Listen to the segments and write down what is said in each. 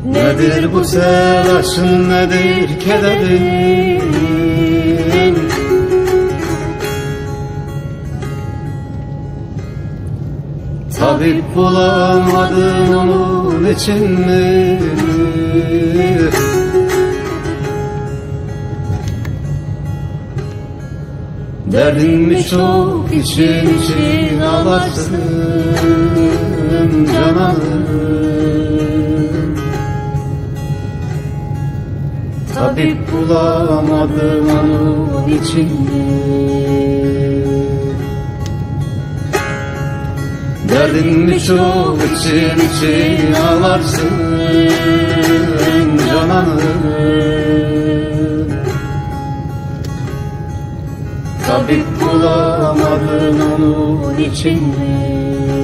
Nedir bu telaşın, nedir kederin? Tabip bulamadın onun için mi? Derdin mi çok, için için ağlarsın cananım. Tabip bulamadım onun için mi? Derdin mi çok, için ağlarsın cananım. Tabip bulamadın onun için mi?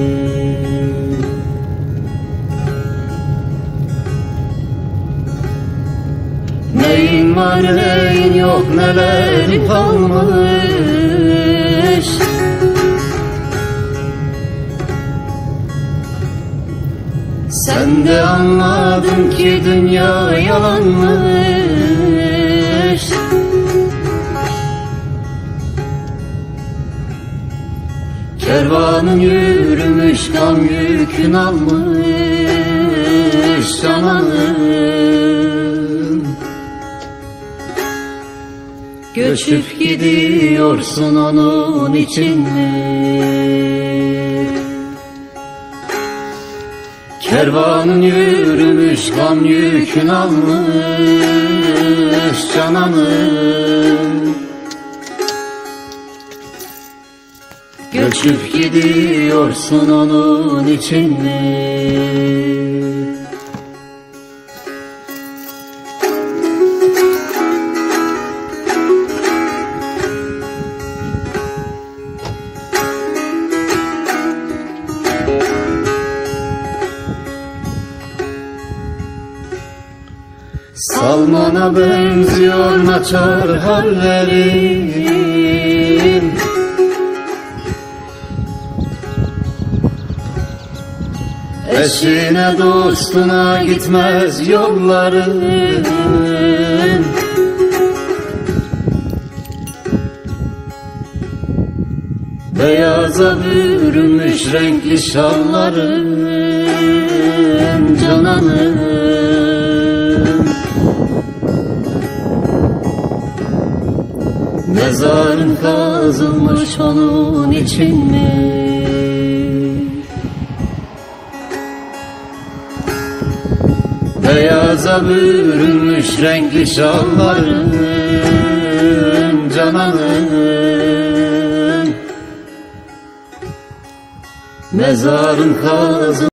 Neyin var neyin yok, nelerin kalmış. Sen de anladın ki dünya yalanmış. Kervanın yürümüş, gam yükün almış cananım. Göçüp gidiyorsun onun için mi? Kervanın yürümüş, gam yükün almış cananım. Göçüp gidiyorsun onun için mi? Salmana benziyor naçar hallerin. Eşine dostuna gitmez yolların. Beyaza bürünmüş renkli şalların cananım. Mezarın kazılmış onun için mi? Beyaza bürünmüş renkli şalların cananım. Mezarın kazılmış